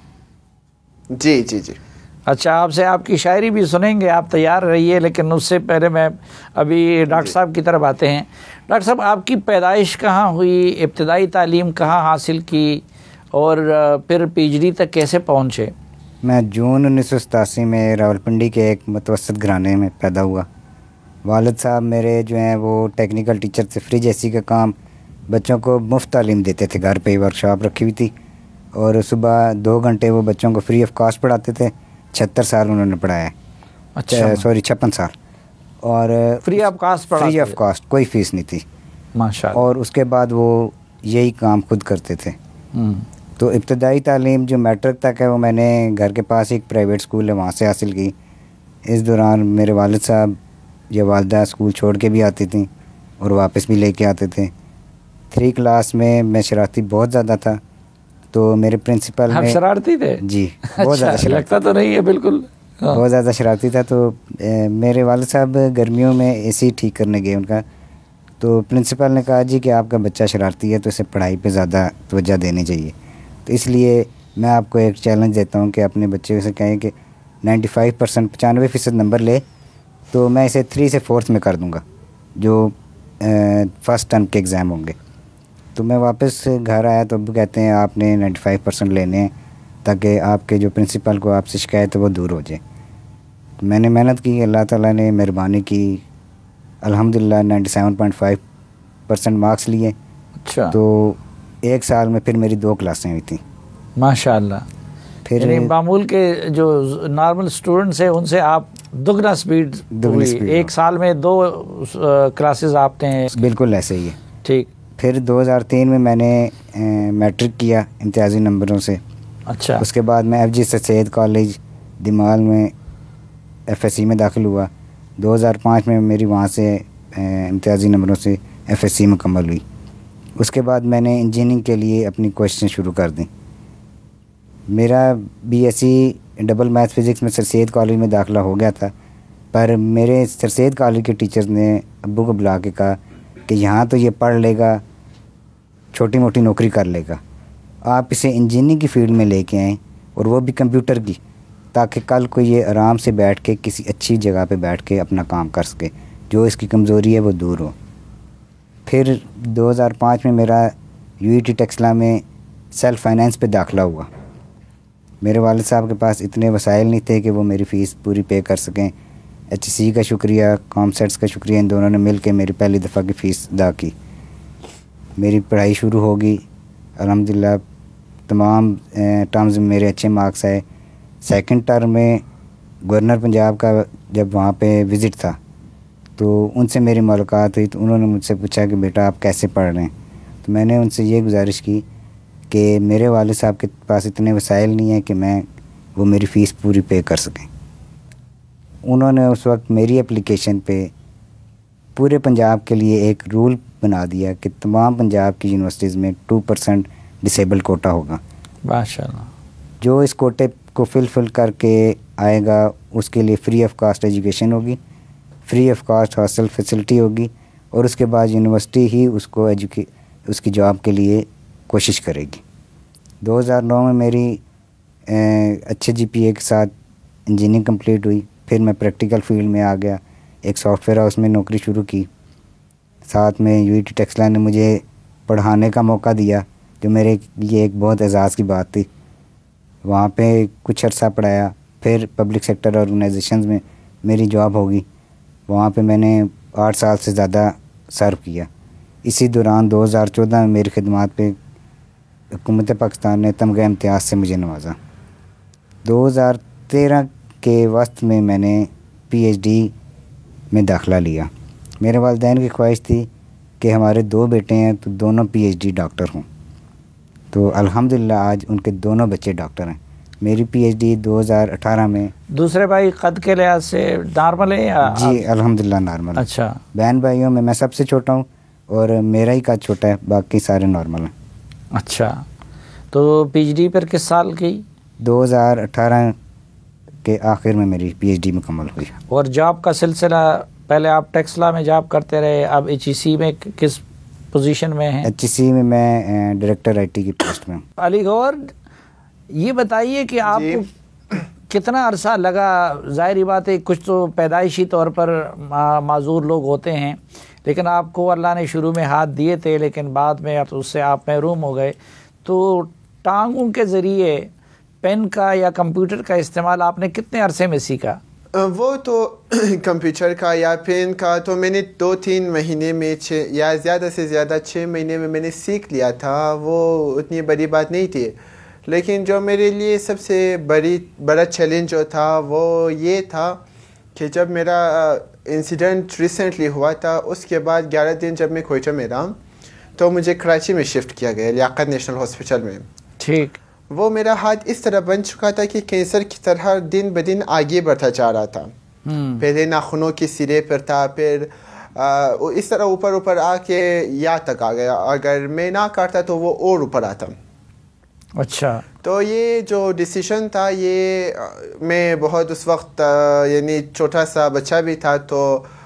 جی جی جی۔ اچھا، آپ سے آپ کی شاعری بھی سنیں گے، آپ تیار رہیے، لیکن اس سے پہلے میں ابھی ڈاکٹر صاحب کی طرف آتے ہیں۔ ڈاکٹر صاحب، آپ کی پیدائش کہاں ہوئی؟ ابتدائی تعلیم کہاں حاصل کی؟ اور پھر پی ایچ ڈی تک کیسے پہنچے؟ میں جون انیس سو ستاسی میں راولپنڈی کے ایک متوسط گھرانے میں پیدا ہوا۔ والد صاحب میرے جو ہیں وہ ٹیکنیکل ٹیچر تھے، فریج اے سی کا کام بچوں کو مفت تعلیم دیتے تھے، گھر پہ ہی ورک شاپ رکھی ہوئی تھی، اور صبح دو گھنٹے وہ بچوں کو فری آف کاسٹ پڑھاتے تھے۔ چھہتر سال انہوں نے پڑھایا ہے۔ اچھا، سوری چھپن سال۔ اور فری آف کاسٹ پڑھاتے؟ فری آف کاسٹ، کوئی فیس نہیں تھی۔ ماشاء اللہ۔ اور اس کے بعد وہ یہی کام خود کرتے تھے۔ تو ابتدائی تعلیم جو میٹرک تک ہے وہ میں نے گھر کے پاس ایک پرائیویٹ اسکول ہے وہاں سے حاصل کی۔ اس دوران میرے والد صاحب یا والدہ اسکول چھوڑ کے بھی آتی تھیں اور واپس بھی لے کے آتے تھے۔ تھری کلاس میں میں شرارتی بہت زیادہ تھا، تو میرے پرنسپل آپ شرارتی تھے؟ جی، بہت زیادہ شرارتی۔ لگتا تو نہیں ہے بالکل۔ بہت زیادہ شرارتی تھا۔ تو میرے والد صاحب گرمیوں میں اے سی ٹھیک کرنے گئے ان کا، تو پرنسپل نے کہا جی کہ آپ کا بچہ شرارتی ہے تو اسے پڑھائی پہ زیادہ توجہ دینی چاہیے۔ تو اس لیے میں آپ کو ایک چیلنج دیتا ہوں کہ اپنے بچے سے کہیں کہ نائنٹی فائیو پرسینٹ پچانوے فیصد نمبر لے تو میں اسے تھری سے فورتھ میں کر دوں گا جو فرسٹ ٹرم کے ایگزام ہوں گے۔ تو میں واپس گھر آیا تو ابو کہتے ہیں آپ نے نائنٹی فائیو پرسینٹ لینے ہیں تاکہ آپ کے جو پرنسپل کو آپ سے شکایت ہے وہ دور ہو جائے۔ میں نے محنت کی، اللہ تعالیٰ نے مہربانی کی، الحمدللہ ninety seven point five percent marks لیے۔ اچھا، تو ایک سال میں پھر میری دو کلاسیں ہوئی تھیں۔ ماشاء اللہ۔ پھر یعنی معمول کے جو نارمل اسٹوڈنٹس ہیں ان سے آپ دگنا سپیڈ ہوئی، ایک سال میں دو کلاسز آپ نے۔ بالکل ایسے ہی ہے۔ ٹھیک۔ پھر دو ہزار تین میں میں نے میٹرک کیا امتیازی نمبروں سے۔ اچھا۔ اس کے بعد میں ایف جی سے سید کالج دمال میں ایف ایس سی میں داخل ہوا۔ دو ہزار پانچ میں میری وہاں سے امتیازی نمبروں سے ایف ایس سی مکمل ہوئی۔ اس کے بعد میں نے انجینئرنگ کے لیے اپنی کوششیں شروع کر دیں۔ میرا B S C double math physics میں سر سید کالج میں داخلہ ہو گیا تھا، پر میرے سر سید کالج کے ٹیچرز نے ابو کو بلا کے کہا کہ یہاں تو یہ پڑھ لے گا، چھوٹی موٹی نوکری کر لے گا، آپ اسے انجینئرنگ کی فیلڈ میں لے کے آئیں اور وہ بھی کمپیوٹر کی، تاکہ کل کو یہ آرام سے بیٹھ کے کسی اچھی جگہ پہ بیٹھ کے اپنا کام کر سکے، جو اس کی کمزوری ہے وہ دور ہو۔ پھر دو ہزار پانچ میں میرا یو ای ٹی ٹیکسلا میں سیلف فائنینس پہ داخلہ ہوا۔ میرے والد صاحب کے پاس اتنے وسائل نہیں تھے کہ وہ میری فیس پوری پے کر سکیں۔ ایچ سی کا شکریہ، کام سیٹس کا شکریہ، ان دونوں نے مل کے میری پہلی دفعہ کی فیس ادا کی۔ میری پڑھائی شروع ہوگی، الحمدللہ تمام ٹرمز میں میرے اچھے مارکس آئے۔ سیکنڈ ٹرم میں گورنر پنجاب کا جب وہاں پہ وزٹ تھا تو ان سے میری ملاقات ہوئی، تو انہوں نے مجھ سے پوچھا کہ بیٹا آپ کیسے پڑھ رہے ہیں؟ تو میں نے ان سے یہ گزارش کی کہ میرے والد صاحب کے پاس اتنے وسائل نہیں ہیں کہ میں وہ میری فیس پوری پے کر سکیں۔ انہوں نے اس وقت میری اپلیکیشن پہ پورے پنجاب کے لیے ایک رول بنا دیا کہ تمام پنجاب کی یونیورسٹیز میں ٹو پرسنٹ ڈسیبل کوٹا ہوگا۔ ماشاء اللہ۔ جو اس کوٹے کو فل فل کر کے آئے گا اس کے لیے فری آف کاسٹ ایجوکیشن ہوگی، free of cost hostel facility ہوگی، اور اس کے بعد یونیورسٹی ہی اس کو ایجوکے اس کی جاب کے لیے کوشش کرے گی۔ دو ہزار نو میں میری اچھے جی پی اے کے ساتھ انجینئرنگ کمپلیٹ ہوئی۔ پھر میں پریکٹیکل فیلڈ میں آ گیا، ایک سافٹ ویئر ہاؤس میں نوکری شروع کی۔ ساتھ میں یو ای ٹی ٹیکسلا نے مجھے پڑھانے کا موقع دیا، جو میرے لیے ایک بہت اعزاز کی بات تھی۔ وہاں پہ کچھ عرصہ پڑھایا، پھر پبلک سیکٹر آرگنائزیشنز میں میری جاب ہوگی، وہاں پہ میں نے آٹھ سال سے زیادہ سرو کیا۔ اسی دوران دو ہزار چودہ میں میری خدمات پہ حکومت پاکستان نے تمغہ امتیاز سے مجھے نوازا۔ دو ہزار تیرہ کے وسط میں میں نے پی ایچ ڈی میں داخلہ لیا۔ میرے والدین کی خواہش تھی کہ ہمارے دو بیٹے ہیں تو دونوں پی ایچ ڈی ڈاکٹر ہوں، تو الحمدللہ آج ان کے دونوں بچے ڈاکٹر ہیں۔ میری پی ایچ ڈی دو ہزار اٹھارہ میں۔ دوسرے بھائی قد کے لحاظ سے نارمل ہے یا؟ جی الحمدللہ نارمل۔ اچھا۔ بہن بھائیوں میں میں سب سے چھوٹا ہوں اور میرا ہی قد چھوٹا ہے، باقی سارے نارمل ہیں۔ اچھا، تو پی ایچ ڈی پر کس سال کی؟ دو ہزار اٹھارہ کے آخر میں میری پی ایچ ڈی مکمل ہوئی۔ اور جاب کا سلسلہ، پہلے آپ ٹیکسلا میں جاب کرتے رہے، اب ایچ ای سی میں کس پوزیشن میں ہیں؟ ایچ ای سی میں میں ڈائریکٹر آئی ٹی کی پوسٹ میں ہوں۔ علی گور، یہ بتائیے کہ آپ جی. کو کتنا عرصہ لگا؟ ظاہری بات ہے کچھ تو پیدائشی طور پر معذور لوگ ہوتے ہیں، لیکن آپ کو اللہ نے شروع میں ہاتھ دیے تھے، لیکن بعد میں اس سے آپ محروم ہو گئے، تو ٹانگوں کے ذریعے پین کا یا کمپیوٹر کا استعمال آپ نے کتنے عرصے میں سیکھا؟ وہ تو کمپیوٹر کا یا پین کا تو میں نے دو تین مہینے میں چھ یا زیادہ سے زیادہ چھ مہینے میں میں نے سیکھ لیا تھا، وہ اتنی بڑی بات نہیں تھی۔ لیکن جو میرے لیے سب سے بڑی بڑا چیلنج جو تھا وہ یہ تھا کہ جب میرا انسیڈنٹ ریسنٹلی ہوا تھا، اس کے بعد گیارہ دن جب میں کوئٹہ میں رہا تو مجھے کراچی میں شفٹ کیا گیا، لیاقت نیشنل ہاسپٹل میں۔ ٹھیک۔ وہ میرا ہاتھ اس طرح بن چکا تھا کہ کینسر کی طرح دن بدن آگے بڑھتا جا رہا تھا۔ پہلے ناخنوں کے سرے پر تھا، پھر اس طرح اوپر اوپر آ کے یہاں تک آ گیا، اگر میں نہ کاٹتا تو وہ اور اوپر آتا۔ اچھا، تو یہ جو ڈیسیشن تھا، یہ میں بہت اس وقت یعنی چھوٹا سا بچہ بھی تھا، تو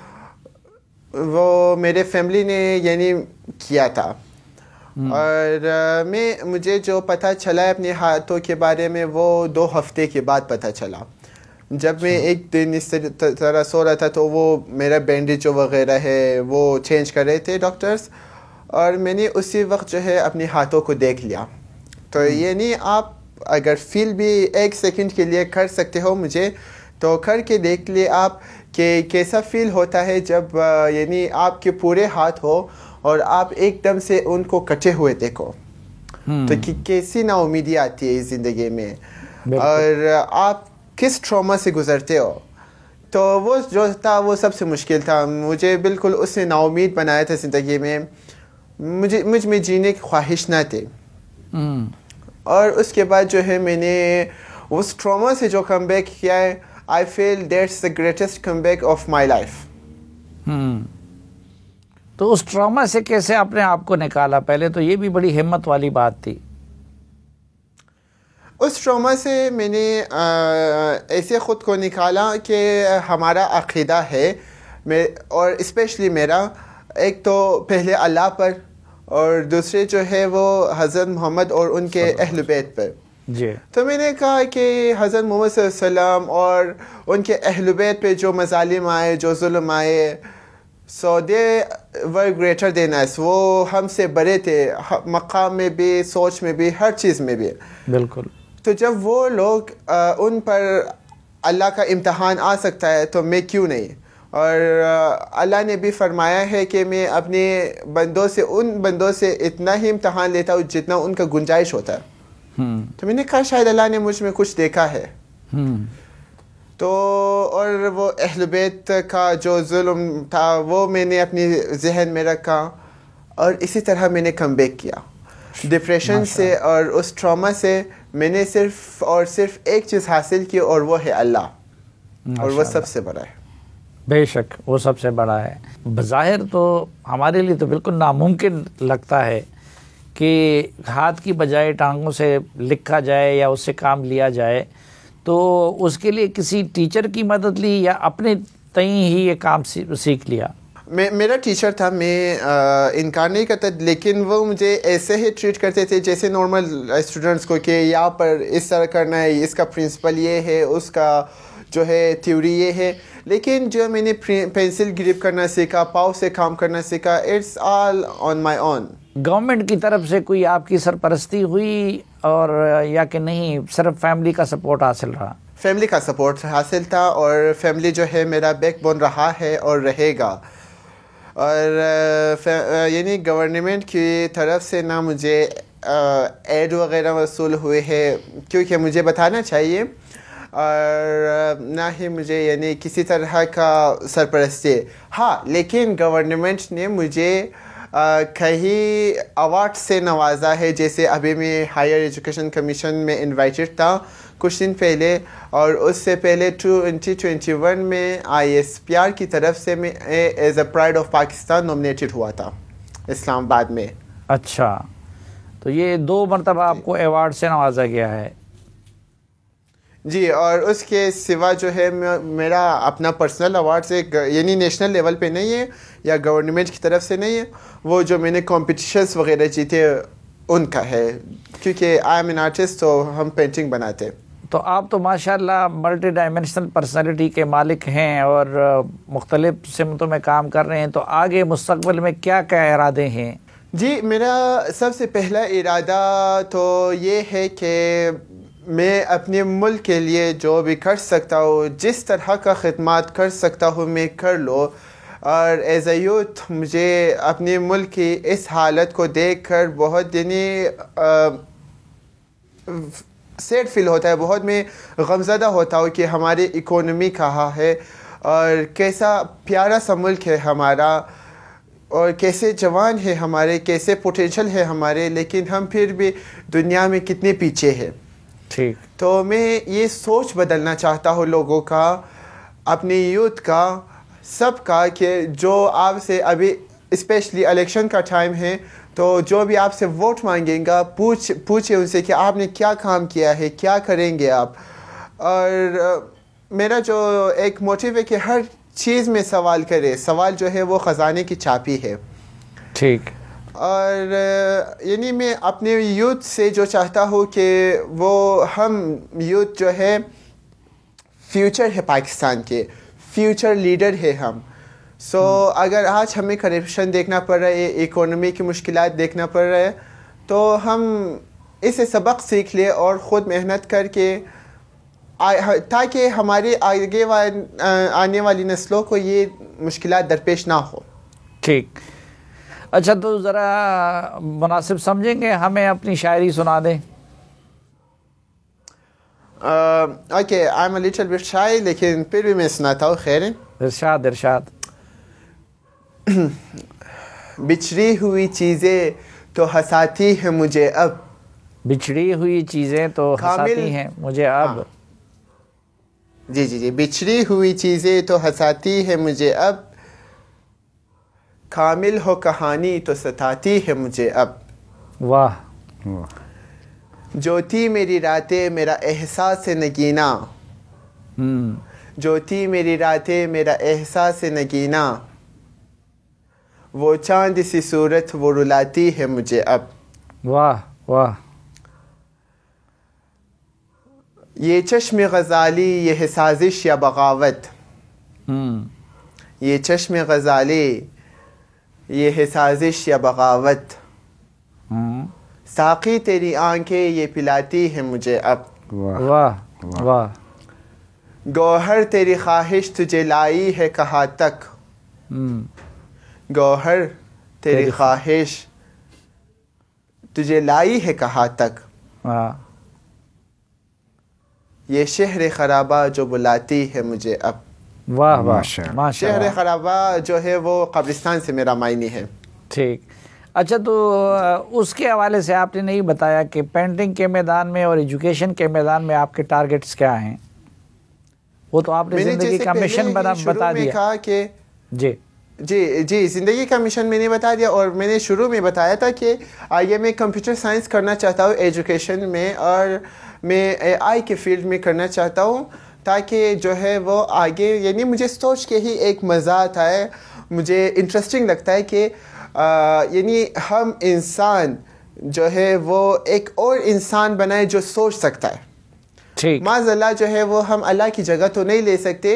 وہ میرے فیملی نے یعنی کیا تھا، اور میں مجھے جو پتہ چلا اپنے ہاتھوں کے بارے میں وہ دو ہفتے کے بعد پتہ چلا۔ جب میں ایک دن اس طرح سو رہا تھا تو وہ میرا بینڈیج جو وغیرہ ہے وہ چینج کر رہے تھے ڈاکٹرز، اور میں نے اسی وقت جو ہے اپنے ہاتھوں کو دیکھ لیا۔ تو یعنی آپ اگر فیل بھی ایک سیکنڈ کے لیے کر سکتے ہو مجھے، تو کر کے دیکھ لیں آپ کہ کیسا فیل ہوتا ہے جب یعنی آپ کے پورے ہاتھ ہو اور آپ ایک دم سے ان کو کٹے ہوئے دیکھو، تو کیسی نا امیدی آتی ہے اس زندگی میں، اور آپ کس ٹراما سے گزرتے ہو۔ تو وہ جو تھا وہ سب سے مشکل تھا، مجھے بالکل اس نے نا امید بنایا تھا زندگی میں، مجھے مجھ میں جینے کی خواہش نہ تھی۔ اور اس کے بعد جو ہے میں نے اس ٹراما سے جو کم بیک کیا ہے، I feel that's the greatest come back of my life. تو اس ٹراما سے کیسے اپنے آپ کو نکالا؟ پہلے تو یہ بھی بڑی ہمت والی بات تھی۔ اس ٹراما سے میں نے ایسے خود کو نکالا کہ ہمارا عقیدہ ہے، میں اور اسپیشلی میرا، ایک تو پہلے اللہ پر، اور دوسرے جو ہے وہ حضرت محمد اور ان کے اہل بیت پر۔ جی. تو میں نے کہا کہ حضرت محمد صلی اللہ علیہ وسلم اور ان کے اہل بیت پہ جو مظالم آئے, جو ظلم آئے, سو دے ور گریٹر دین اس, وہ ہم سے بڑے تھے مقام میں بھی, سوچ میں بھی, ہر چیز میں بھی. بالکل. تو جب وہ لوگ ان پر اللہ کا امتحان آ سکتا ہے تو میں کیوں نہیں. اور اللہ نے بھی فرمایا ہے کہ میں اپنے بندوں سے, ان بندوں سے اتنا ہی امتحان لیتا ہوں جتنا ان کا گنجائش ہوتا ہے. تو میں نے کہا شاید اللہ نے مجھ میں کچھ دیکھا ہے. تو اور وہ اہل بیت کا جو ظلم تھا وہ میں نے اپنی ذہن میں رکھا, اور اسی طرح میں نے کم بیک کیا ڈپریشن سے اور اس ٹراما سے. میں نے صرف اور صرف ایک چیز حاصل کی, اور وہ ہے اللہ, اور وہ سب سے بڑا ہے. بے شک وہ سب سے بڑا ہے. بظاہر تو ہمارے لیے تو بالکل ناممکن لگتا ہے کہ ہاتھ کی بجائے ٹانگوں سے لکھا جائے یا اس سے کام لیا جائے. تو اس کے لیے کسی ٹیچر کی مدد لی یا اپنے تئیں ہی یہ کام سیکھ لیا؟ میں میرا ٹیچر تھا, میں انکار نہیں کرتا, لیکن وہ مجھے ایسے ہی ٹریٹ کرتے تھے جیسے نارمل اسٹوڈنٹس کو, کہ یہاں پر اس طرح کرنا ہے, اس کا پرنسپل یہ ہے, اس کا جو ہے تھیوری یہ ہے. لیکن جو میں نے پینسل گرپ کرنا سیکھا, پاؤ سے کام کرنا سیکھا, it's all on my own. Government کی طرف سے کوئی آپ کی سرپرستی ہوئی اور یا کہ نہیں, صرف فیملی کا سپورٹ حاصل رہا؟ فیملی کا سپورٹ حاصل تھا, اور فیملی جو ہے میرا بیک بون رہا ہے اور رہے گا. اور یعنی گورنمنٹ کی طرف سے نہ مجھے ایڈ وغیرہ وصول ہوئے ہیں کیونکہ مجھے بتانا چاہیے, اور نہ ہی مجھے یعنی کسی طرح کا سرپرستی. ہاں لیکن گورنمنٹ نے مجھے کئی ایوارڈ سے نوازا ہے, جیسے ابھی میں ہائر ایجوکیشن کمیشن میں انوائٹڈ تھا کچھ دن پہلے, اور اس سے پہلے ٹوینٹی ٹوینٹی ون میں آئی ایس پی آر کی طرف سے میں as a pride of Pakistan nominated ہوا تھا اسلام آباد میں. اچھا, تو یہ دو مرتبہ آپ کو ایوارڈ سے نوازا گیا ہے؟ جی, اور اس کے سوا جو ہے میرا اپنا پرسنل ایوارڈ سے, یعنی نیشنل لیول پہ نہیں ہے یا گورنمنٹ کی طرف سے نہیں ہے, وہ جو میں نے کمپٹیشنس وغیرہ جیتے ان کا ہے, کیونکہ آئی ایم این آرٹسٹ تو ہم پینٹنگ بناتے. تو آپ تو ماشاءاللہ ملٹی ڈائمینشنل پرسنالٹی کے مالک ہیں اور مختلف سمتوں میں کام کر رہے ہیں, تو آگے مستقبل میں کیا کیا ارادے ہیں؟ جی, میرا سب سے پہلا ارادہ تو یہ ہے کہ میں اپنے ملک کے لیے جو بھی کر سکتا ہوں, جس طرح کا خدمات کر سکتا ہوں میں کر لوں. اور ایز اے یوتھ مجھے اپنے ملک کی اس حالت کو دیکھ کر بہت یعنی سیڈ فیل ہوتا ہے, بہت میں غمزدہ ہوتا ہوں کہ ہماری اکانومی کہاں ہے, اور کیسا پیارا سا ملک ہے ہمارا, اور کیسے جوان ہے ہمارے, کیسے پوٹینشل ہے ہمارے, لیکن ہم پھر بھی دنیا میں کتنے پیچھے ہیں. ٹھیک. تو میں یہ سوچ بدلنا چاہتا ہوں لوگوں کا, اپنی یوتھ کا, سب کا, کہ جو آپ سے ابھی اسپیشلی الیکشن کا ٹائم ہے تو جو بھی آپ سے ووٹ مانگیں گا پوچھ پوچھے ان سے کہ آپ نے کیا کام کیا ہے, کیا کریں گے آپ. اور میرا جو ایک موٹیو ہے کہ ہر چیز میں سوال کرے, سوال جو ہے وہ خزانے کی چابی ہے. ٹھیک. اور یعنی میں اپنے یوتھ سے جو چاہتا ہوں کہ وہ ہم یوتھ جو ہے فیوچر ہے پاکستان کے, فیوچر لیڈر ہے ہم. سو so, اگر آج ہمیں کرپشن دیکھنا پڑ رہا ہے, اکانومی کی مشکلات دیکھنا پڑ رہا ہے, تو ہم اسے سبق سیکھ لیں اور خود محنت کر کے, تاکہ ہمارے آگے آنے والی نسلوں کو یہ مشکلات درپیش نہ ہو. ٹھیک. اچھا, تو ذرا مناسب سمجھیں گے ہمیں اپنی شاعری سنا دیں؟ Okay, I am a little bit shy, لیکن پھر بھی میں سناتا ہوں. خیر, ارشاد ارشاد. بچھڑی ہوئی چیزیں تو ہنساتی ہیں مجھے اب, بچھڑی ہوئی چیزیں تو ہنساتی ہیں مجھے اب. جی جی جی بچھڑی ہوئی چیزیں تو ہنساتی ہیں مجھے اب, کامل ہو کہانی تو ستاتی ہے مجھے اب. واہ. جو تھی میری راتیں میرا احساس نگینا, جو تھی میری راتیں میرا احساس نگینا, وہ چاند سی صورت وہ رلاتی ہے مجھے اب. واہ واہ. یہ چشم غزالی یہ ہے سازش یا بغاوت، یہ چشم غزالی یہ ہے سازش یا بغاوت، ساقی تیری آنکھیں یہ پلاتی ہے مجھے اب، واہ واہ، گوہر تیری خواہش تجھے لائی ہے کہاں تک، گوہر تیری خواہش تجھے لائی ہے کہاں تک، یہ شہر خرابہ جو بلاتی ہے مجھے اب، واہ واہ، شہر خرابہ جو ہے وہ قبرستان سے میرا معنی ہے۔ ٹھیک، اچھا تو اس کے حوالے سے آپ نے نہیں بتایا کہ پینٹنگ کے میدان میں اور ایجوکیشن کے میدان میں آپ کے ٹارگٹس کیا ہیں؟ وہ تو آپ نے زندگی کا مشن بتا دیا کہ جی جی جی زندگی کا مشن میں نے بتا دیا، اور میں نے شروع میں بتایا تھا کہ آگے میں کمپیوٹر سائنس کرنا چاہتا ہوں ایجوکیشن میں، اور میں اے آئی کے فیلڈ میں کرنا چاہتا ہوں، تاکہ جو ہے وہ آگے، یعنی مجھے سوچ کے ہی ایک مزہ آتا ہے، مجھے انٹرسٹنگ لگتا ہے کہ یعنی ہم انسان جو ہے وہ ایک اور انسان بنائے جو سوچ سکتا ہے۔ ٹھیک، معاذ اللہ جو ہے وہ ہم اللہ کی جگہ تو نہیں لے سکتے،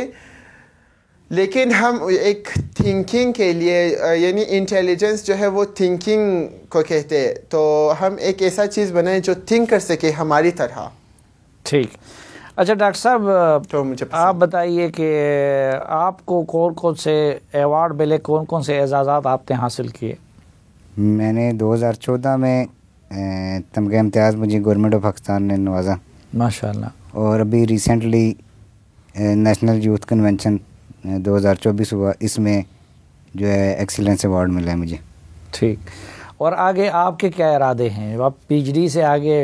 لیکن ہم ایک تھنکنگ کے لیے، یعنی انٹیلیجنس جو ہے وہ تھنکنگ کو کہتے ہیں، تو ہم ایک ایسا چیز بنائیں جو تھنک کر سکے ہماری طرح۔ ٹھیک، اچھا ڈاکٹر صاحب تو مجھے آپ بتائیے کہ آپ کو کون کون سے ایوارڈ ملے، کون کون سے اعزازات آپ نے حاصل کیے؟ میں نے دو ہزار چودہ میں تمغہ امتیاز مجھے گورنمنٹ آف پاکستان نے نوازا، ماشاء اللہ، اور ابھی ریسنٹلی نیشنل یوتھ کنونشن دو ہزار چوبیس ہوا، اس میں جو ہے ایکسیلنس ایوارڈ ملا ہے مجھے۔ ٹھیک، اور آگے آپ کے کیا ارادے ہیں؟ آپ پی ایچ ڈی سے آگے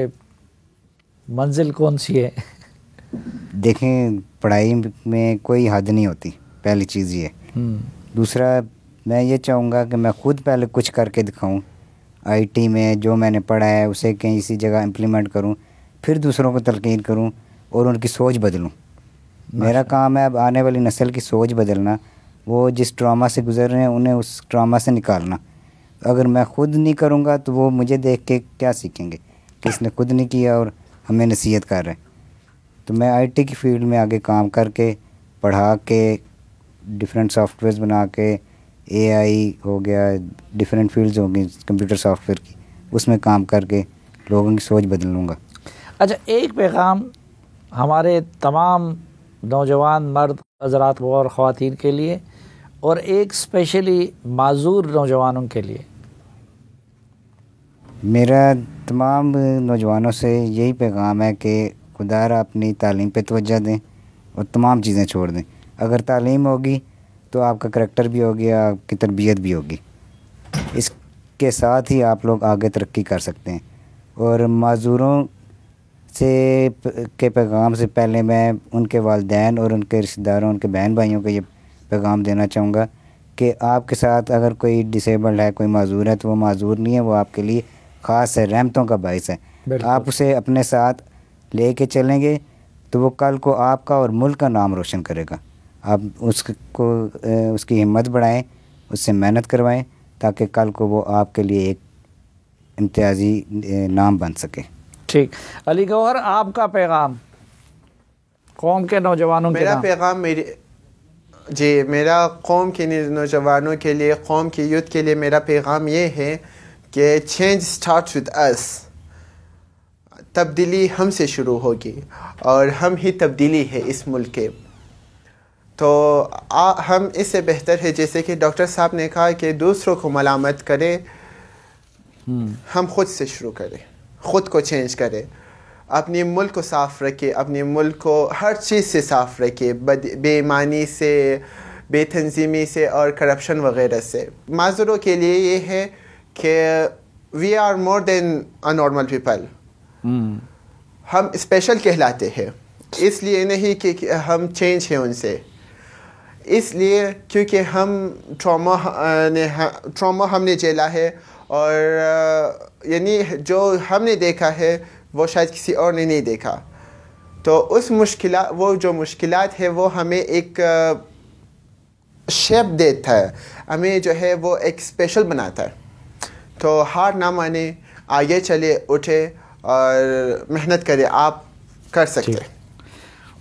منزل کون سی ہے؟ دیکھیں، پڑھائی میں کوئی حد نہیں ہوتی، پہلی چیز یہ۔ دوسرا، میں یہ چاہوں گا کہ میں خود پہلے کچھ کر کے دکھاؤں، آئی ٹی میں جو میں نے پڑھا ہے اسے کہیں اسی جگہ امپلیمنٹ کروں، پھر دوسروں کو تلقین کروں اور ان کی سوچ بدلوں۔ میرا کام ہے اب آنے والی نسل کی سوچ بدلنا، وہ جس ٹراما سے گزر رہے ہیں انہیں اس ٹراما سے نکالنا۔ اگر میں خود نہیں کروں گا تو وہ مجھے دیکھ کے کیا سیکھیں گے کہ اس نے خود نہیں کیا اور ہمیں نصیحت کر رہے ہیں۔ تو میں آئی ٹی کی فیلڈ میں آگے کام کر کے، پڑھا کے، ڈفرینٹ سافٹ ویئرز بنا کے، اے آئی ہو گیا، ڈفرینٹ فیلڈز ہوں گی کمپیوٹر سافٹ ویئر کی، اس میں کام کر کے لوگوں کی سوچ بدل لوں گا۔ اچھا، ایک پیغام ہمارے تمام نوجوان مرد حضرات اور خواتین کے لیے، اور ایک اسپیشلی معذور نوجوانوں کے لیے۔ میرا تمام نوجوانوں سے یہی پیغام ہے کہ خدا را اپنی تعلیم پہ توجہ دیں اور تمام چیزیں چھوڑ دیں۔ اگر تعلیم ہوگی تو آپ کا کریکٹر بھی ہوگی، آپ کی تربیت بھی ہوگی، اس کے ساتھ ہی آپ لوگ آگے ترقی کر سکتے ہیں۔ اور معذوروں سے کے پیغام سے پہلے میں ان کے والدین اور ان کے رشتہ داروں، ان کے بہن بھائیوں کو یہ پیغام دینا چاہوں گا کہ آپ کے ساتھ اگر کوئی ڈسیبلڈ ہے، کوئی معذور ہے، تو وہ معذور نہیں ہے، وہ آپ کے لیے خاص ہے، رحمتوں کا باعث ہے۔ آپ اسے اپنے ساتھ لے کے چلیں گے تو وہ کل کو آپ کا اور ملک کا نام روشن کرے گا۔ آپ اس کو اس کی ہمت بڑھائیں، اس سے محنت کروائیں، تاکہ کل کو وہ آپ کے لیے ایک امتیازی نام بن سکے۔ ٹھیک، علی گوہر، آپ کا پیغام قوم کے نوجوانوں کے میرا پیغام میری جی میرا قوم کے نوجوانوں کے لیے، قوم کے یوتھ کے لیے میرا پیغام یہ ہے کہ چینج اسٹارٹ ود اس، تبدیلی ہم سے شروع ہوگی اور ہم ہی تبدیلی ہے اس ملک کے۔ تو ہم اس سے بہتر ہے، جیسے کہ ڈاکٹر صاحب نے کہا کہ دوسروں کو ملامت کریں، ہم خود سے شروع کریں، خود کو چینج کریں، اپنی ملک کو صاف رکھے، اپنی ملک کو ہر چیز سے صاف رکھے، بے ایمانی سے، بے تنظیمی سے اور کرپشن وغیرہ سے۔ معذوروں کے لیے یہ ہے کہ we are more than a normal people, ہم اسپیشل کہلاتے ہیں، اس لیے نہیں کہ ہم چینج ہیں ان سے، اس لیے کیونکہ ہم ٹراما نے ٹراما ہم نے جھیلا ہے، اور یعنی جو ہم نے دیکھا ہے وہ شاید کسی اور نے نہیں دیکھا۔ تو اس مشکلات وہ جو مشکلات ہے وہ ہمیں ایک شیپ دیتا ہے، ہمیں جو ہے وہ ایک اسپیشل بناتا ہے۔ تو ہار نہ مانے، آگے چلے، اٹھے اور محنت کرے، آپ کر سکتے ہیں۔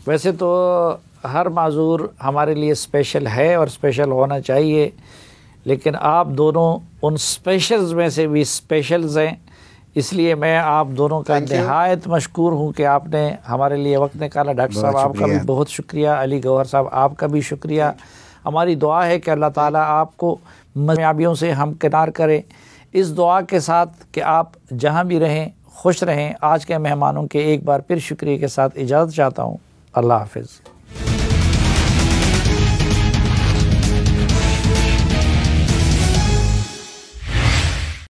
ویسے تو ہر معذور ہمارے لیے اسپیشل ہے اور اسپیشل ہونا چاہیے، لیکن آپ دونوں ان اسپیشلز میں سے بھی اسپیشلز ہیں، اس لیے میں آپ دونوں کا نہایت مشکور ہوں کہ آپ نے ہمارے لیے وقت نکالا۔ ڈاکٹر صاحب آپ کا بھی بہت شکریہ، علی گوہر صاحب آپ کا بھی شکریہ۔ ہماری دعا ہے کہ اللہ تعالیٰ آپ کو کامیابیوں سے ہمکنار کرے، اس دعا کے ساتھ کہ آپ جہاں بھی رہیں خوش رہیں۔ آج کے مہمانوں کے ایک بار پھر شکریہ کے ساتھ اجازت چاہتا ہوں۔ اللہ حافظ۔